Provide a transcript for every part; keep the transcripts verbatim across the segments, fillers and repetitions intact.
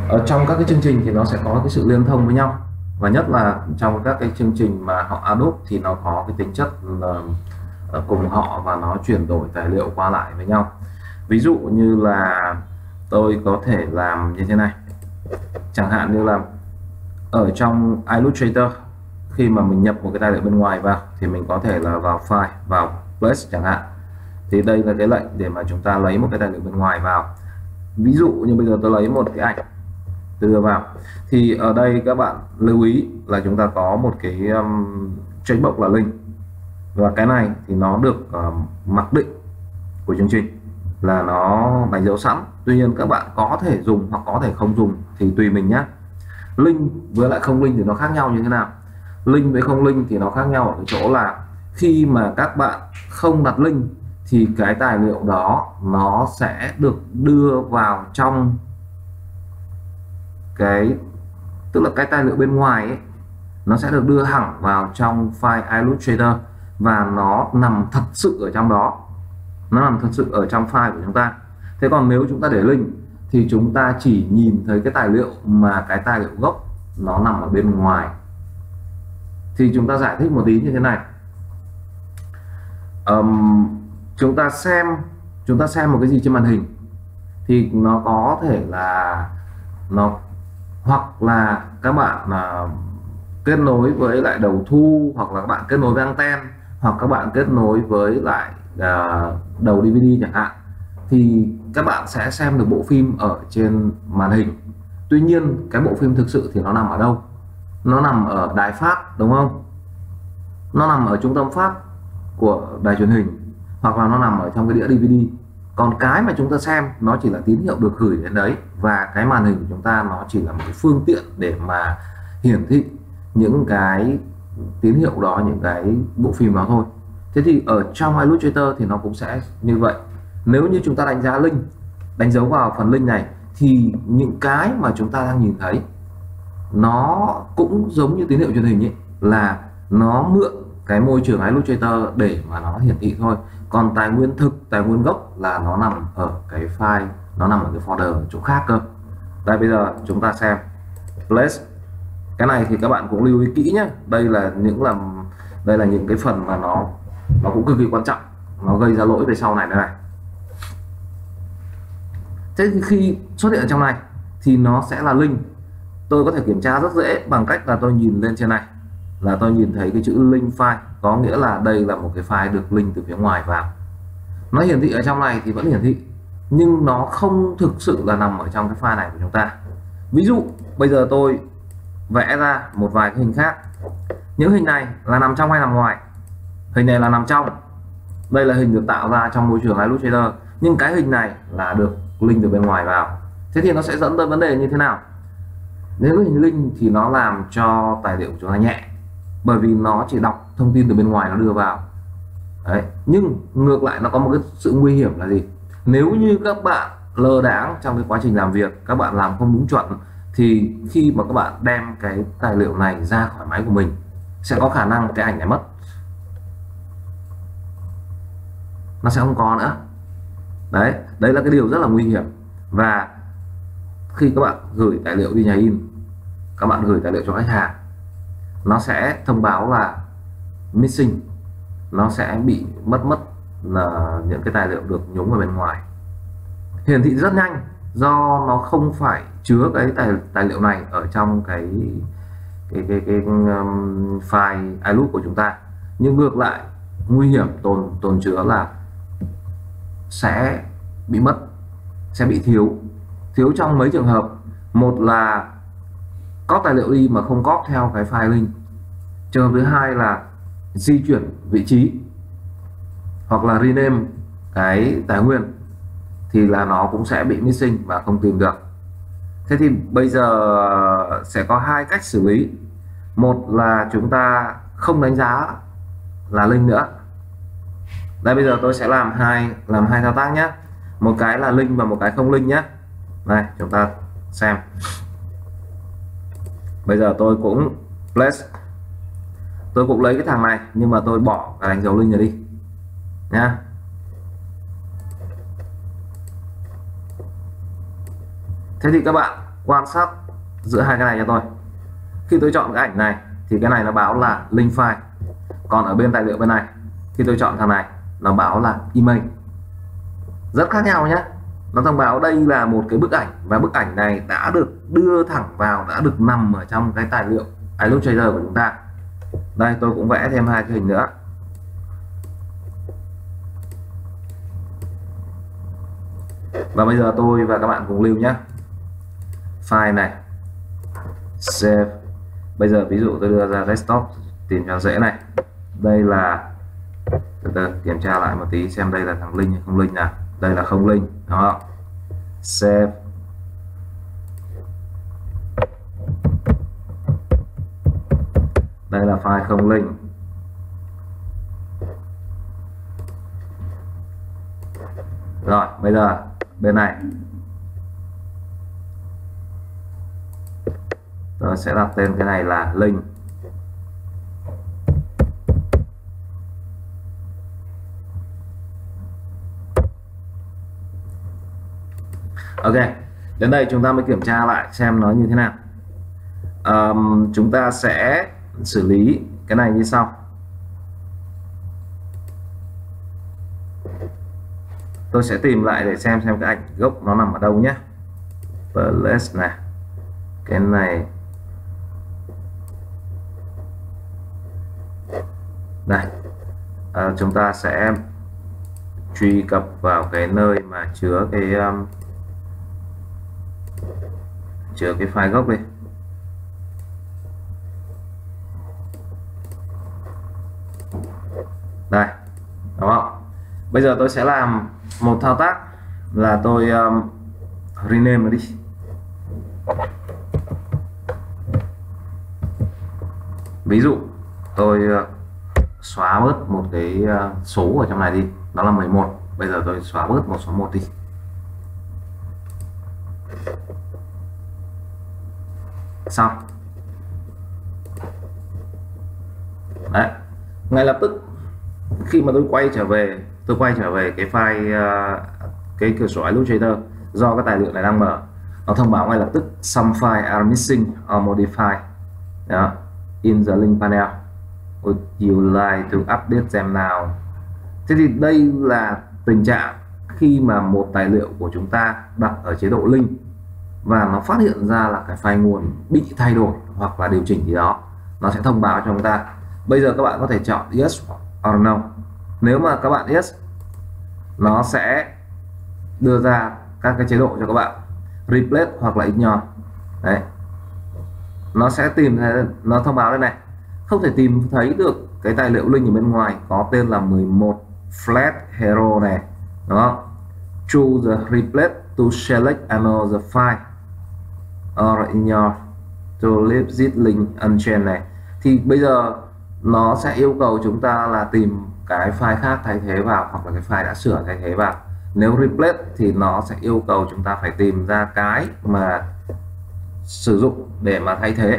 ở trong các cái chương trình thì nó sẽ có cái sự liên thông với nhau, và nhất là trong các cái chương trình mà họ adopt thì nó có cái tính chất là ờ, cùng họ và nó chuyển đổi tài liệu qua lại với nhau. Ví dụ như là tôi có thể làm như thế này, chẳng hạn như là ở trong Illustrator khi mà mình nhập một cái tài liệu bên ngoài vào thì mình có thể là vào file, vào place chẳng hạn, thì đây là cái lệnh để mà chúng ta lấy một cái tài liệu bên ngoài vào. Ví dụ như bây giờ tôi lấy một cái ảnh đưa vào, thì ở đây các bạn lưu ý là chúng ta có một cái um, checkbox là link, và cái này thì nó được uh, mặc định của chương trình là nó đánh dấu sẵn. Tuy nhiên các bạn có thể dùng hoặc có thể không dùng thì tùy mình nhé. Link với lại không link thì nó khác nhau như thế nào? Link với không link thì nó khác nhau ở cái chỗ là khi mà các bạn không đặt link thì cái tài liệu đó nó sẽ được đưa vào trong cái, tức là cái tài liệu bên ngoài ấy, nó sẽ được đưa hẳn vào trong file Illustrator và nó nằm thật sự ở trong đó, nó nằm thật sự ở trong file của chúng ta. Thế còn nếu chúng ta để link thì chúng ta chỉ nhìn thấy cái tài liệu mà cái tài liệu gốc nó nằm ở bên ngoài. Thì chúng ta giải thích một tí như thế này. Um, chúng ta xem chúng ta xem một cái gì trên màn hình thì nó có thể là nó hoặc là các bạn uh, kết nối với lại đầu thu, hoặc là các bạn kết nối với anten, hoặc các bạn kết nối với lại uh, đầu đê vê đê chẳng hạn, thì các bạn sẽ xem được bộ phim ở trên màn hình. Tuy nhiên cái bộ phim thực sự thì nó nằm ở đâu? Nó nằm ở đài phát, đúng không? Nó nằm ở trung tâm phát của đài truyền hình, hoặc là nó nằm ở trong cái đĩa đê vê đê. Còn cái mà chúng ta xem nó chỉ là tín hiệu được gửi đến đấy, và cái màn hình của chúng ta nó chỉ là một cái phương tiện để mà hiển thị những cái tín hiệu đó, những cái bộ phim đó thôi. Thế thì ở trong Illustrator thì nó cũng sẽ như vậy. Nếu như chúng ta đánh giá link, đánh dấu vào phần link này, thì những cái mà chúng ta đang nhìn thấy nó cũng giống như tín hiệu truyền hình ấy, là nó mượn cái môi trường Illustrator để mà nó hiển thị thôi. Còn tài nguyên thực, tài nguyên gốc là nó nằm ở cái file, nó nằm ở cái folder ở chỗ khác cơ. Đây, bây giờ chúng ta xem place. Cái này thì các bạn cũng lưu ý kỹ nhé. Đây là những làm đây là những cái phần mà nó nó cũng cực kỳ quan trọng, nó gây ra lỗi về sau này đây này. Thế thì khi xuất hiện ở trong này thì nó sẽ là link. Tôi có thể kiểm tra rất dễ bằng cách là tôi nhìn lên trên này, là tôi nhìn thấy cái chữ link file, có nghĩa là đây là một cái file được link từ phía ngoài vào. Nó hiển thị ở trong này thì vẫn hiển thị, nhưng nó không thực sự là nằm ở trong cái file này của chúng ta. Ví dụ bây giờ tôi vẽ ra một vài cái hình khác. Những hình này là nằm trong hay nằm ngoài? Hình này là nằm trong. Đây là hình được tạo ra trong môi trường Illustrator, nhưng cái hình này là được link từ bên ngoài vào. Thế thì nó sẽ dẫn tới vấn đề như thế nào? Nếu hình link thì nó làm cho tài liệu của chúng ta nhẹ, bởi vì nó chỉ đọc thông tin từ bên ngoài nó đưa vào. Đấy. Nhưng ngược lại nó có một cái sự nguy hiểm là gì? Nếu như các bạn lơ đãng trong cái quá trình làm việc, các bạn làm không đúng chuẩn, thì khi mà các bạn đem cái tài liệu này ra khỏi máy của mình, sẽ có khả năng cái ảnh này mất, nó sẽ không có nữa. Đấy, đấy là cái điều rất là nguy hiểm. Và khi các bạn gửi tài liệu đi nhà in, các bạn gửi tài liệu cho khách hàng, nó sẽ thông báo là missing, nó sẽ bị mất mất là những cái tài liệu được nhúng ở bên ngoài. Hiển thị rất nhanh do nó không phải chứa cái tài tài liệu này ở trong cái cái cái, cái um, file iLook của chúng ta. Nhưng ngược lại nguy hiểm tồn tồn chứa là sẽ bị mất, sẽ bị thiếu thiếu trong mấy trường hợp. Một là copy tài liệu đi mà không copy theo cái file link. Trường hợp thứ hai là di chuyển vị trí hoặc là rename cái tài nguyên, thì là nó cũng sẽ bị missing và không tìm được. Thế thì bây giờ sẽ có hai cách xử lý. Một là chúng ta không đánh giá là link nữa. Đây, bây giờ tôi sẽ làm hai làm hai thao tác nhé. Một cái là link và một cái không link nhé. Đây, chúng ta xem. Bây giờ tôi cũng place, tôi cũng lấy cái thằng này nhưng mà tôi bỏ cái đánh dấu link này đi nhá. Thế thì các bạn quan sát giữa hai cái này cho tôi. Khi tôi chọn cái ảnh này thì cái này nó báo là link file, còn ở bên tài liệu bên này khi tôi chọn thằng này nó báo là email. Rất khác nhau nhé. Nó thông báo đây là một cái bức ảnh và bức ảnh này đã được đưa thẳng vào, đã được nằm ở trong cái tài liệu Illustrator của chúng ta. Đây tôi cũng vẽ thêm hai cái hình nữa. Và bây giờ tôi và các bạn cùng lưu nhé. File này, save. Bây giờ ví dụ tôi đưa ra desktop tìm cho dễ này. Đây là, từ từ kiểm tra lại một tí xem đây là thằng link hay không link nào. Đây là không link, đó. Save. Đây là file không link. Rồi, bây giờ bên này tôi sẽ đặt tên cái này là link. Ok, đến đây chúng ta mới kiểm tra lại xem nó như thế nào. Um, chúng ta sẽ xử lý cái này như sau. Tôi sẽ tìm lại để xem xem cái ảnh gốc nó nằm ở đâu nhé. Place này, cái này đây. À, chúng ta sẽ truy cập vào cái nơi mà chứa cái um, chứa cái file gốc đi. Đây, đúng không? Bây giờ tôi sẽ làm một thao tác là tôi um, rename nó đi. Ví dụ tôi uh, xóa bớt một cái uh, số ở trong này đi, đó là mười một. Bây giờ tôi xóa bớt một số một đi. Xong. Đấy, ngay lập tức khi mà tôi quay trở về tôi quay trở về cái file uh, cái cửa sổ Illustrator, do cái tài liệu này đang mở, nó thông báo ngay lập tức some file are missing or modified. Đó, in the link panel. Would you like to update them now? Thế thì đây là tình trạng khi mà một tài liệu của chúng ta đặt ở chế độ link và nó phát hiện ra là cái file nguồn bị thay đổi hoặc là điều chỉnh gì đó, nó sẽ thông báo cho chúng ta. Bây giờ các bạn có thể chọn yes or no. Nếu mà các bạn yes, nó sẽ đưa ra các cái chế độ cho các bạn, replace hoặc là ignore. Đấy, nó sẽ tìm thấy, nó thông báo đây này, không thể tìm thấy được cái tài liệu link ở bên ngoài có tên là mười một flat hero này. Đó, choose the replace to select another file or ignore to leave this link unchanged này. Thì bây giờ nó sẽ yêu cầu chúng ta là tìm cái file khác thay thế vào, hoặc là cái file đã sửa thay thế vào. Nếu replace thì nó sẽ yêu cầu chúng ta phải tìm ra cái mà sử dụng để mà thay thế.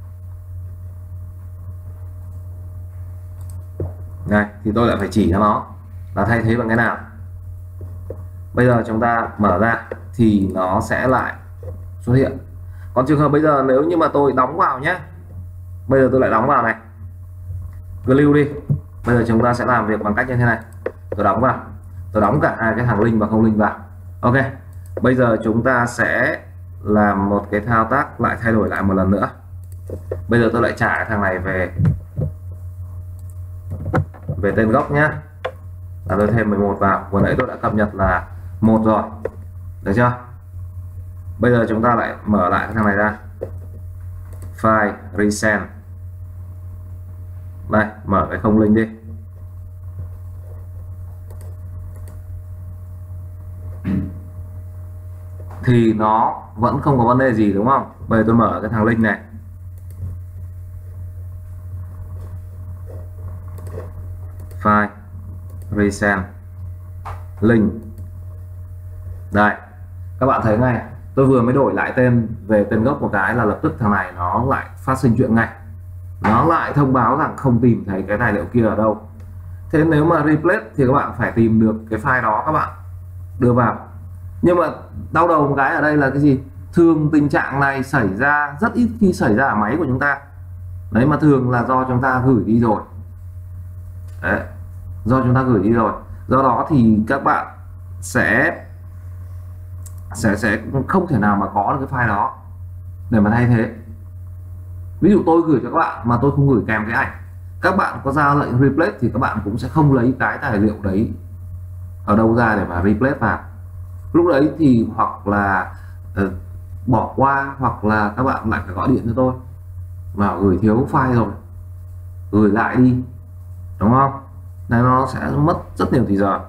Này, thì tôi lại phải chỉ cho nó là thay thế bằng cái nào. Bây giờ chúng ta mở ra thì nó sẽ lại xuất hiện. Còn trường hợp bây giờ nếu như mà tôi đóng vào nhé, bây giờ tôi lại đóng vào này, cứ lưu đi. Bây giờ chúng ta sẽ làm việc bằng cách như thế này, tôi đóng vào, tôi đóng cả hai cái thằng link và không link vào. Ok, bây giờ chúng ta sẽ làm một cái thao tác lại, thay đổi lại một lần nữa. Bây giờ tôi lại trả thằng này về về tên gốc nhé, là tôi thêm mười một vào. Vừa nãy tôi đã cập nhật là một rồi, được chưa? Bây giờ chúng ta lại mở lại cái thằng này ra, file resend. Đây, mở cái không link đi. Thì nó vẫn không có vấn đề gì đúng không? Bây giờ tôi mở cái thằng link này, file resend link. Đây, các bạn thấy ngay, tôi vừa mới đổi lại tên về tên gốc một cái là lập tức thằng này nó lại phát sinh chuyện ngay, nó lại thông báo rằng không tìm thấy cái tài liệu kia ở đâu. Thế nếu mà replace thì các bạn phải tìm được cái file đó, các bạn đưa vào. Nhưng mà đau đầu một cái ở đây là cái gì? Thường tình trạng này xảy ra rất ít khi xảy ra ở máy của chúng ta đấy, mà thường là do chúng ta gửi đi rồi đấy, do chúng ta gửi đi rồi do đó thì các bạn sẽ sẽ sẽ không thể nào mà có được cái file đó để mà thay thế. Ví dụ tôi gửi cho các bạn mà tôi không gửi kèm cái ảnh, các bạn có ra lệnh replace thì các bạn cũng sẽ không lấy cái tài liệu đấy ở đâu ra để mà replace vào. Lúc đấy thì hoặc là uh, bỏ qua, hoặc là các bạn lại phải gọi điện cho tôi mà gửi thiếu file rồi, gửi lại đi, đúng không? Này nó sẽ mất rất nhiều thời giờ.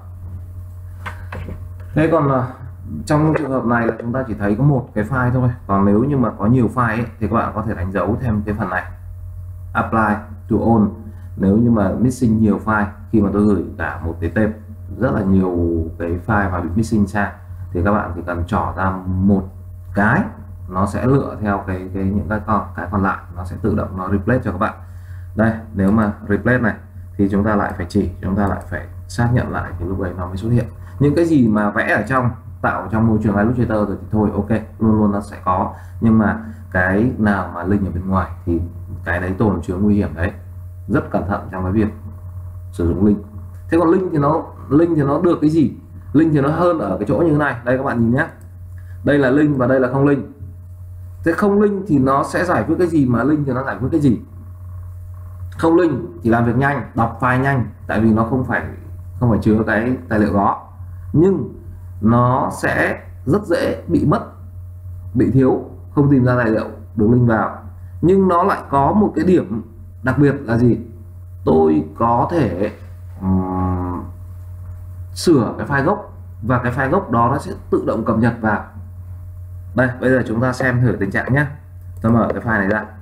Thế còn uh, trong trường hợp này là chúng ta chỉ thấy có một cái file thôi, còn nếu như mà có nhiều file ấy, thì các bạn có thể đánh dấu thêm cái phần này apply to all. Nếu như mà missing nhiều file, khi mà tôi gửi cả một cái tape rất là nhiều cái file mà bị missing sang, thì các bạn chỉ cần trỏ ra một cái, nó sẽ lựa theo cái cái những cái con cái còn lại, nó sẽ tự động nó replace cho các bạn. Đây, nếu mà replace này thì chúng ta lại phải chỉ, chúng ta lại phải xác nhận lại thì lúc đấy nó mới xuất hiện. Những cái gì mà vẽ ở trong tạo trong môi trường Illustrator rồi thì thôi ok, luôn luôn nó sẽ có, nhưng mà cái nào mà link ở bên ngoài thì cái đấy tồn chứa nguy hiểm đấy, rất cẩn thận trong cái việc sử dụng link. Thế còn link thì nó link thì nó được cái gì? Link thì nó hơn ở cái chỗ như thế này, đây các bạn nhìn nhé, đây là link và đây là không link. Thế không link thì nó sẽ giải quyết cái gì, mà link thì nó giải quyết cái gì? Không link thì làm việc nhanh, đọc file nhanh, tại vì nó không phải không phải chứa cái tài liệu đó, nhưng nó sẽ rất dễ bị mất, bị thiếu, không tìm ra tài liệu được link vào. Nhưng nó lại có một cái điểm đặc biệt là gì? Tôi có thể um, sửa cái file gốc, và cái file gốc đó nó sẽ tự động cập nhật vào. Đây, bây giờ chúng ta xem thử tình trạng nhé. Tôi mở cái file này ra.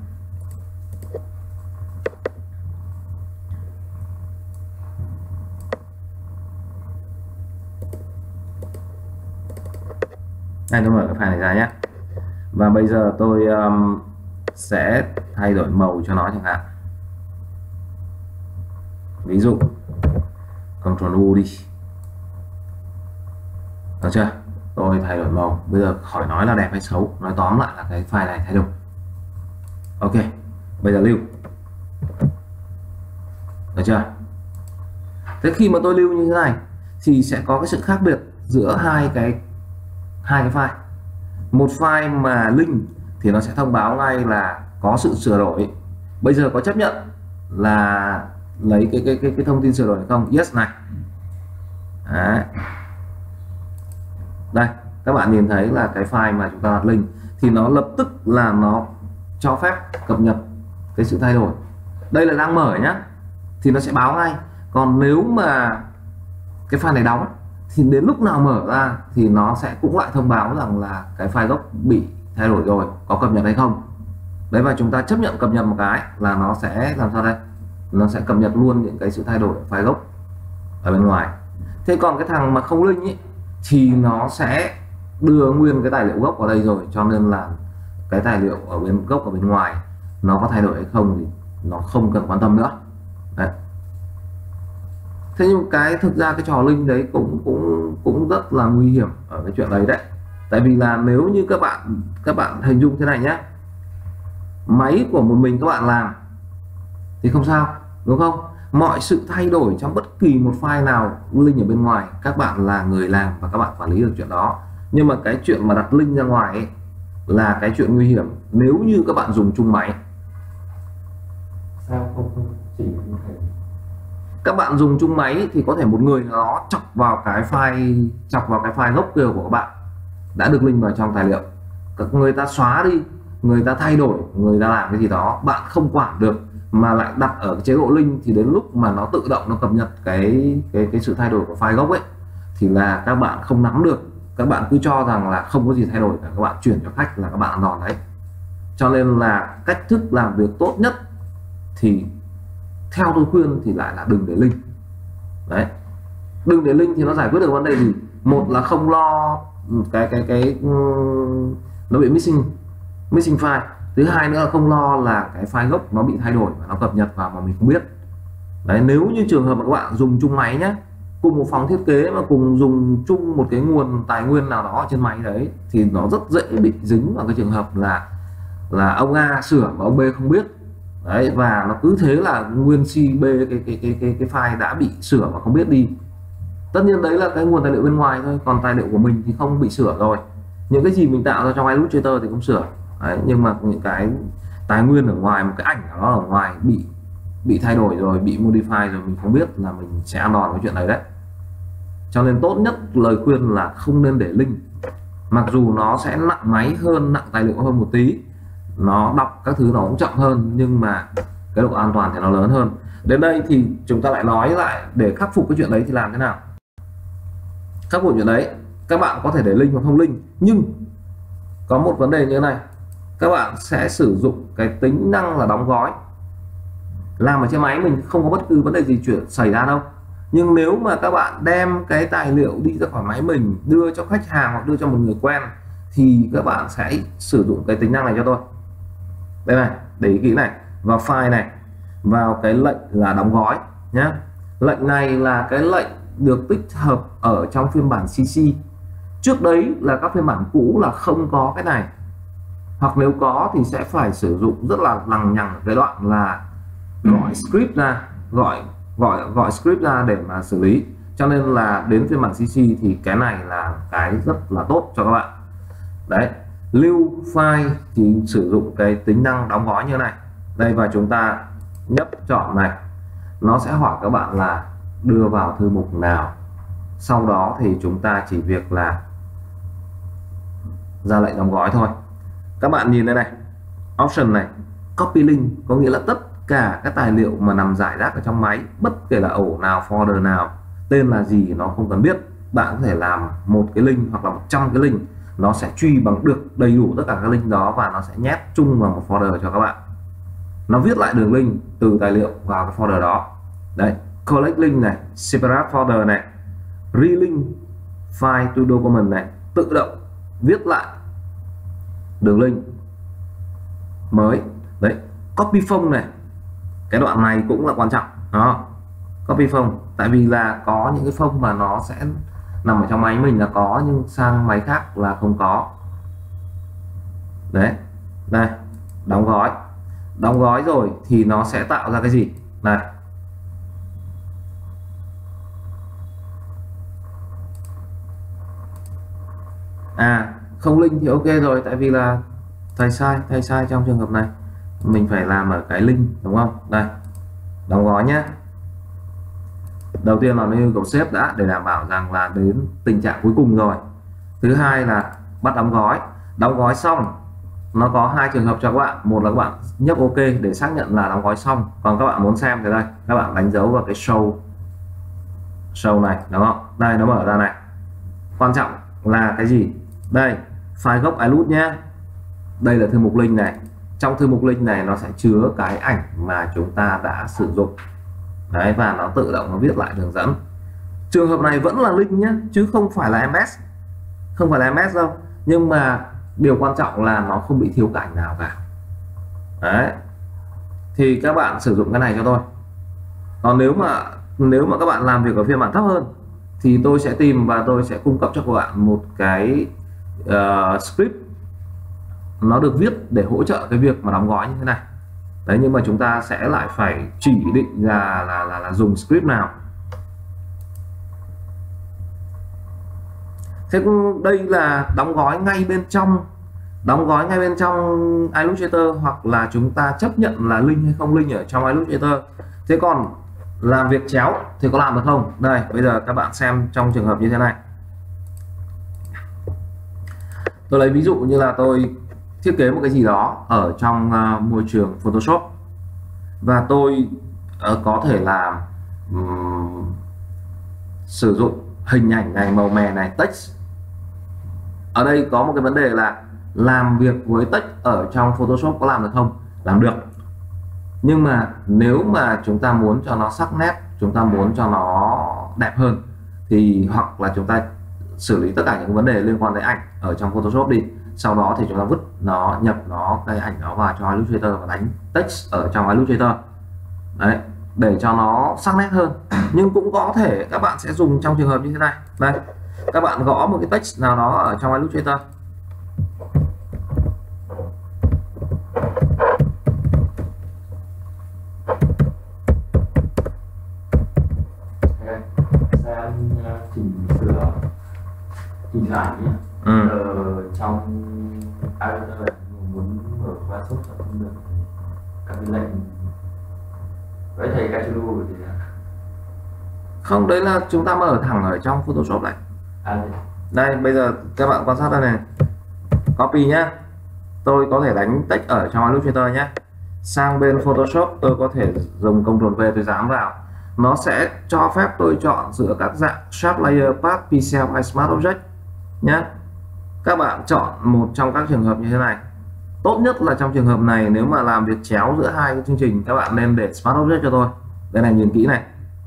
Đây, tôi mở cái file này ra nhé. Và bây giờ tôi um, sẽ thay đổi màu cho nó chẳng hạn. Ví dụ Ctrl U đi. Được chưa? Tôi thay đổi màu. Bây giờ khỏi nói là đẹp hay xấu, nói tóm lại là cái file này thay đổi. Ok, bây giờ lưu. Được chưa? Thế khi mà tôi lưu như thế này thì sẽ có cái sự khác biệt giữa hai cái hai cái file. Một file mà link thì nó sẽ thông báo ngay là có sự sửa đổi. Bây giờ có chấp nhận là lấy cái cái cái, cái thông tin sửa đổi hay không? Yes này. Đấy. Đây, các bạn nhìn thấy là cái file mà chúng ta đặt link thì nó lập tức là nó cho phép cập nhật cái sự thay đổi. Đây là đang mở nhá, thì nó sẽ báo ngay. Còn nếu mà cái file này đóng thì đến lúc nào mở ra thì nó sẽ cũng lại thông báo rằng là cái file gốc bị thay đổi rồi, có cập nhật hay không. Đấy, và chúng ta chấp nhận cập nhật một cái là nó sẽ làm sao đây? Nó sẽ cập nhật luôn những cái sự thay đổi file gốc ở bên ngoài. Thế còn cái thằng mà không link ý, thì nó sẽ đưa nguyên cái tài liệu gốc vào đây rồi, cho nên là cái tài liệu ở bên gốc ở bên ngoài nó có thay đổi hay không thì nó không cần quan tâm nữa. Đấy. Thế nhưng cái thực ra cái trò link đấy cũng cũng cũng rất là nguy hiểm ở cái chuyện đấy đấy. Tại vì là nếu như các bạn các bạn hình dung thế này nhé, máy của một mình các bạn làm thì không sao, đúng không? Mọi sự thay đổi trong bất kỳ một file nào link ở bên ngoài, các bạn là người làm và các bạn quản lý được chuyện đó. Nhưng mà cái chuyện mà đặt link ra ngoài ấy, là cái chuyện nguy hiểm nếu như các bạn dùng chung máy. Sao không chỉ Các bạn dùng chung máy thì có thể một người đó chọc vào cái file chọc vào cái file gốc kia của các bạn đã được link vào trong tài liệu, các người ta xóa đi, người ta thay đổi, người ta làm cái gì đó bạn không quản được, mà lại đặt ở cái chế độ link, thì đến lúc mà nó tự động nó cập nhật cái cái cái sự thay đổi của file gốc ấy thì là các bạn không nắm được. Các bạn cứ cho rằng là không có gì thay đổi cả, các bạn chuyển cho khách là các bạn ăn đòn đấy. Cho nên là cách thức làm việc tốt nhất thì theo tôi khuyên thì lại là đừng để link. Đấy, đừng để link thì nó giải quyết được vấn đề gì? Một là không lo cái cái cái nó bị missing missing file. Thứ hai nữa là không lo là cái file gốc nó bị thay đổi và nó cập nhật vào mà mình không biết. Đấy, nếu như trường hợp mà các bạn dùng chung máy nhé, cùng một phòng thiết kế mà cùng dùng chung một cái nguồn tài nguyên nào đó trên máy đấy thì nó rất dễ bị dính vào cái trường hợp là là ông A sửa mà ông B không biết đấy, và nó cứ thế là nguyên xê bê cái cái cái cái cái file đã bị sửa mà không biết đi. Tất nhiên đấy là cái nguồn tài liệu bên ngoài thôi, còn tài liệu của mình thì không bị sửa rồi. Những cái gì mình tạo ra trong Illustrator thì không sửa đấy, nhưng mà những cái tài nguyên ở ngoài, một cái ảnh nào đó ở ngoài bị bị thay đổi rồi, bị modify rồi mình không biết là mình sẽ ăn đòn cái chuyện này đấy. Cho nên tốt nhất lời khuyên là không nên để link, mặc dù nó sẽ nặng máy hơn, nặng tài liệu hơn một tí, nó đọc các thứ nó cũng chậm hơn, nhưng mà cái độ an toàn thì nó lớn hơn. Đến đây thì chúng ta lại nói lại để khắc phục cái chuyện đấy thì làm thế nào. Khắc phục chuyện đấy, các bạn có thể để link hoặc không link, nhưng có một vấn đề như thế này, các bạn sẽ sử dụng cái tính năng là đóng gói. Làm ở trên máy mình không có bất cứ vấn đề gì chuyện xảy ra đâu, nhưng nếu mà các bạn đem cái tài liệu đi ra khỏi máy mình đưa cho khách hàng hoặc đưa cho một người quen thì các bạn sẽ sử dụng cái tính năng này cho tôi. Đây này, để ý kỹ này, vào file này, vào cái lệnh là đóng gói nhé. Lệnh này là cái lệnh được tích hợp ở trong phiên bản xê xê. Trước đấy là các phiên bản cũ là không có cái này, hoặc nếu có thì sẽ phải sử dụng rất là lằng nhằng cái đoạn là gọi script ra, gọi gọi gọi script ra để mà xử lý. Cho nên là đến phiên bản xê xê thì cái này là cái rất là tốt cho các bạn đấy. Lưu file thì sử dụng cái tính năng đóng gói như này đây, và chúng ta nhấp chọn này, nó sẽ hỏi các bạn là đưa vào thư mục nào. Sau đó thì chúng ta chỉ việc là ra lệnh đóng gói thôi. Các bạn nhìn đây này, option này, copy link, có nghĩa là tất cả các tài liệu mà nằm rải rác ở trong máy, bất kể là ổ nào, folder nào, tên là gì nó không cần biết, bạn có thể làm một cái link hoặc là một trăm cái link, nó sẽ truy bằng được đầy đủ tất cả các link đó và nó sẽ nhét chung vào một folder cho các bạn. Nó viết lại đường link từ tài liệu vào cái folder đó. Đây, collect link này, separate folder này, relink file to document này, tự động viết lại đường link mới. Đấy, copy phông này, cái đoạn này cũng là quan trọng đó. Copy phông, tại vì là có những cái phông mà nó sẽ nằm ở trong máy mình là có, nhưng sang máy khác là không có. Đấy, đây, đóng gói. Đóng gói rồi thì nó sẽ tạo ra cái gì này. À, không link thì ok rồi, tại vì là thầy sai, thầy sai trong trường hợp này. Mình phải làm ở cái link, đúng không? Đây, đóng gói nhé. Đầu tiên là nó yêu cầu xếp đã, để đảm bảo rằng là đến tình trạng cuối cùng rồi. Thứ hai là bắt đóng gói. Đóng gói xong, nó có hai trường hợp cho các bạn. Một là các bạn nhấp ok để xác nhận là đóng gói xong. Còn các bạn muốn xem thì đây, các bạn đánh dấu vào cái show show này, đúng không? Đây, nó mở ra này. Quan trọng là cái gì? Đây, file gốc iLoot nhé. Đây là thư mục link này. Trong thư mục link này nó sẽ chứa cái ảnh mà chúng ta đã sử dụng. Đấy, và nó tự động nó viết lại đường dẫn. Trường hợp này vẫn là link nhé, chứ không phải là em ét. Không phải là em ét đâu. Nhưng mà điều quan trọng là nó không bị thiếu cảnh nào cả. Đấy, thì các bạn sử dụng cái này cho tôi. Còn nếu mà nếu mà các bạn làm việc ở phiên bản thấp hơn thì tôi sẽ tìm và tôi sẽ cung cấp cho các bạn một cái uh, script nó được viết để hỗ trợ cái việc mà đóng gói như thế này. Đấy, nhưng mà chúng ta sẽ lại phải chỉ định ra là, là, là dùng script nào. Thế đây là đóng gói ngay bên trong đóng gói ngay bên trong Illustrator, hoặc là chúng ta chấp nhận là link hay không link ở trong Illustrator. Thế còn làm việc chéo thì có làm được không? Đây, bây giờ các bạn xem trong trường hợp như thế này. Tôi lấy ví dụ như là tôi thiết kế một cái gì đó ở trong uh, môi trường Photoshop, và tôi uh, có thể làm um, sử dụng hình ảnh này, màu mè này, text. Ở đây có một cái vấn đề là làm việc với text ở trong Photoshop có làm được không? Làm được. Nhưng mà nếu mà chúng ta muốn cho nó sắc nét, chúng ta muốn cho nó đẹp hơn, thì hoặc là chúng ta xử lý tất cả những vấn đề liên quan tới ảnh ở trong Photoshop đi, sau đó thì chúng ta vứt nó, nhập nó cái ảnh đó vào cho Illustrator và đánh text ở trong Illustrator. Đấy, để cho nó sắc nét hơn. Nhưng cũng có thể các bạn sẽ dùng trong trường hợp như thế này. Đây, các bạn gõ một cái text nào đó ở trong Illustrator. Chỉnh sửa chỉnh lại nhé. Ừ. Ờ, trong Illustrator này muốn mở qua sốt là không được, các cái lệnh với thầy Cachulu thì Không, đấy là chúng ta mở thẳng ở trong Photoshop này. à, Đây, bây giờ các bạn quan sát đây này, copy nhá, tôi có thể đánh text ở trong Illustrator nhé, sang bên Photoshop tôi có thể dùng Ctrl V tôi dán vào, nó sẽ cho phép tôi chọn giữa các dạng Sharp Layer, Path, Pixel hay Smart Object nhé. Các bạn chọn một trong các trường hợp như thế này. Tốt nhất là trong trường hợp này, nếu mà làm việc chéo giữa hai cái chương trình, các bạn nên để Smart Object cho tôi. Đây này, nhìn kỹ này,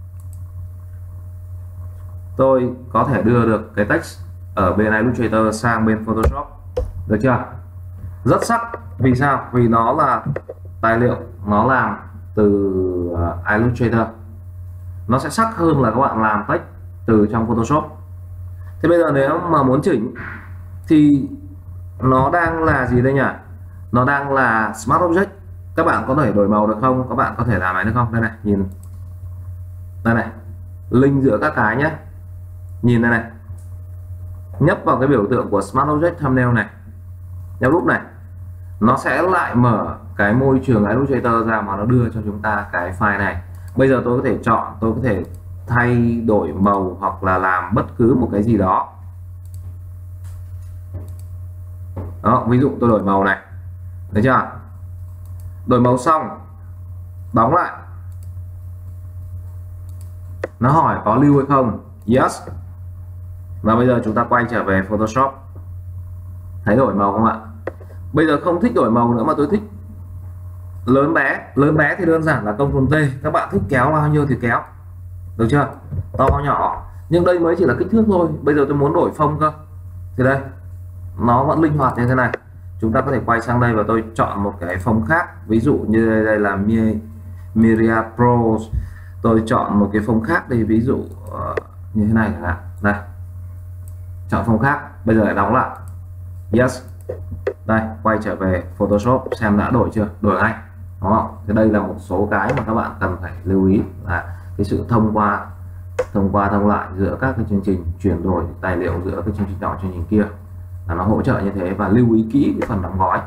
tôi có thể đưa được cái text ở bên Illustrator sang bên Photoshop, được chưa? Rất sắc. Vì sao? Vì nó là tài liệu nó làm từ uh, Illustrator, nó sẽ sắc hơn là các bạn làm text từ trong Photoshop. Thế bây giờ nếu mà muốn chỉnh thì nó đang là gì đây nhỉ? Nó đang là Smart Object. Các bạn có thể đổi màu được không? Các bạn có thể làm này được không? Đây này, nhìn đây này, link giữa các cái nhé. Nhìn đây này, nhấp vào cái biểu tượng của Smart Object Thumbnail này, nhấp lúc này, nó sẽ lại mở cái môi trường Illustrator ra mà nó đưa cho chúng ta cái file này. Bây giờ tôi có thể chọn, tôi có thể thay đổi màu hoặc là làm bất cứ một cái gì đó. Đó, ví dụ tôi đổi màu này, thấy chưa? Đổi màu xong, đóng lại, nó hỏi có lưu hay không, yes. Và bây giờ chúng ta quay trở về Photoshop, thấy đổi màu không ạ? Bây giờ không thích đổi màu nữa mà tôi thích lớn bé. Lớn bé thì đơn giản là Ctrl T, các bạn thích kéo bao nhiêu thì kéo, được chưa? To nhỏ, nhưng đây mới chỉ là kích thước thôi. Bây giờ tôi muốn đổi phông cơ, thì đây nó vẫn linh hoạt như thế này. Chúng ta có thể quay sang đây và tôi chọn một cái phông khác, ví dụ như đây, đây là Miria Pro, tôi chọn một cái phông khác đây, ví dụ uh, như thế này chẳng hạn. Đây, chọn phông khác, bây giờ lại đóng lại, yes. Đây, quay trở về Photoshop xem đã đổi chưa, đổi ngay. Đó, thì đây là một số cái mà các bạn cần phải lưu ý, là cái sự thông qua thông qua thông lại giữa các cái chương trình, chuyển đổi tài liệu giữa cái chương trình nọ chương trình kia, là nó hỗ trợ như thế. Và lưu ý kỹ cái phần đóng gói.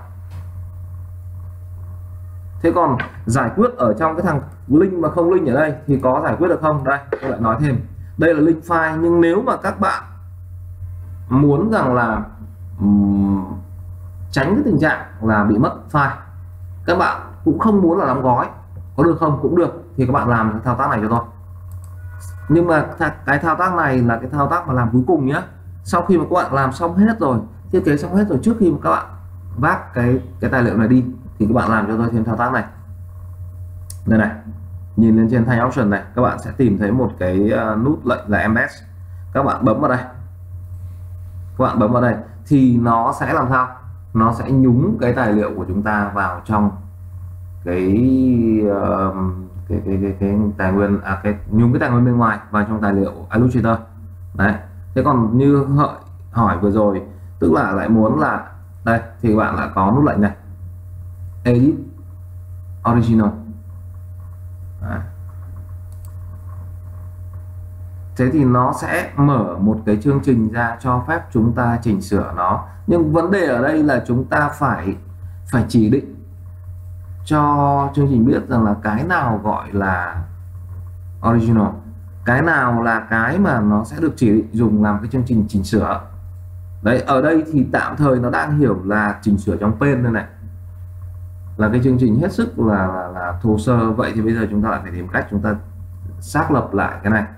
Thế còn giải quyết ở trong cái thằng link mà không link ở đây thì có giải quyết được không? Đây, tôi lại nói thêm, đây là link file, nhưng nếu mà các bạn muốn rằng là um, tránh cái tình trạng là bị mất file, các bạn cũng không muốn là đóng gói, có được không? Cũng được, thì các bạn làm cái thao tác này cho tôi. Nhưng mà cái thao tác này là cái thao tác mà làm cuối cùng nhé. Sau khi mà các bạn làm xong hết rồi, thiết kế xong hết rồi, trước khi mà các bạn vác cái cái tài liệu này đi, thì các bạn làm cho tôi thêm thao tác này. Đây này, nhìn lên trên thanh option này, các bạn sẽ tìm thấy một cái uh, nút lệnh là embed. Các bạn bấm vào đây, các bạn bấm vào đây thì nó sẽ làm sao? Nó sẽ nhúng cái tài liệu của chúng ta vào trong cái uh, cái, cái, cái, cái tài nguyên, à, cái nhúng cái tài nguyên bên ngoài vào trong tài liệu Illustrator. Đấy. Thế còn như hợi hỏi vừa rồi, tức là lại muốn là đây, thì bạn lại có nút lệnh này, Edit Original. Đấy. Thế thì nó sẽ mở một cái chương trình ra cho phép chúng ta chỉnh sửa nó. Nhưng vấn đề ở đây là chúng ta phải phải chỉ định cho chương trình biết rằng là cái nào gọi là original, cái nào là cái mà nó sẽ được chỉ định dùng làm cái chương trình chỉnh sửa. Đấy, ở đây thì tạm thời nó đang hiểu là chỉnh sửa trong pen đây này, là cái chương trình hết sức là, là, là thô sơ. Vậy thì bây giờ chúng ta lại phải tìm cách chúng ta xác lập lại cái này.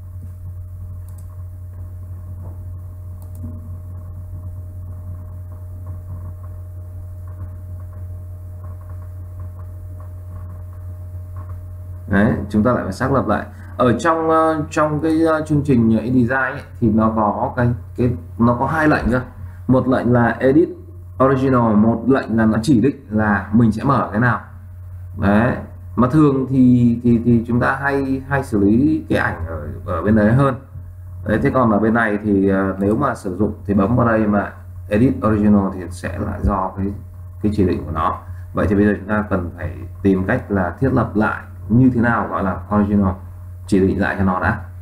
Đấy, chúng ta lại phải xác lập lại. Ở trong uh, trong cái uh, chương trình InDesign ấy, thì nó có cái cái nó có hai lệnh cơ. Một lệnh là Edit Original, một lệnh là nó chỉ định là mình sẽ mở cái nào. Đấy. mà thường thì thì thì chúng ta hay hay xử lý cái ảnh ở ở bên đấy hơn. Đấy, thế còn ở bên này thì uh, nếu mà sử dụng thì bấm vào đây mà edit original thì sẽ lại do cái cái chỉ định của nó. Vậy thì bây giờ chúng ta cần phải tìm cách là thiết lập lại như thế nào gọi là original, chỉ định lại cho nó đã.